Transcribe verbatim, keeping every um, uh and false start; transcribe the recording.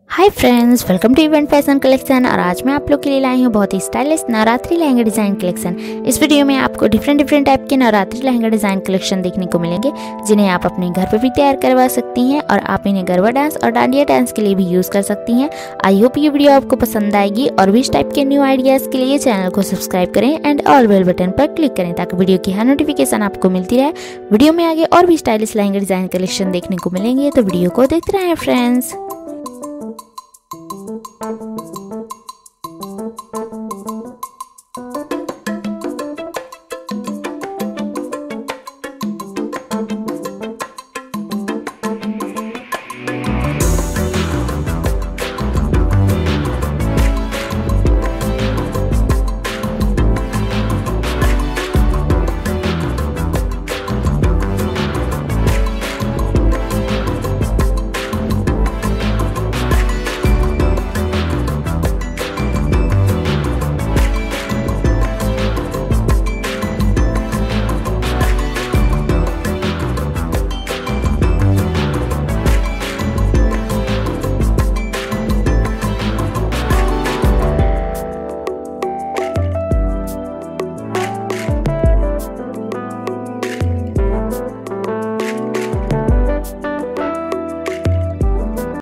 Hi friends, welcome to event fashion collection. और आज मैं आप लोग के लिए लाई हूँ बहुत ही stylish Navratri lehenga design collection. इस वीडियो में आपको डिफरेंट डिफरेंट टाइप के नवरात्रि लहंगा डिज़ाइन कलेक्शन देखने को मिलेंगे, जिन्हें आप अपने घर पर भी तैयार करवा सकती हैं और आप इन्हें गरबा डांस और डांडिया डांस के लिए भी यूज़ कर सकती हैं। आई होप ये वीडियो आपको पसंद आएगी और भी इस टाइप के न्यू आइडियाज़ के लिए चैनल को सब्सक्राइब करें एंड ऑल बेल बटन पर क्लिक करें ताकि वीडियो की हर नोटिफिकेशन आपको मिलती रहे। वीडियो में आगे और भी स्टाइलिश लहंगा डिज़ाइन कलेक्शन देखने को मिलेंगे, तो वीडियो को देखते रहें फ्रेंड्स।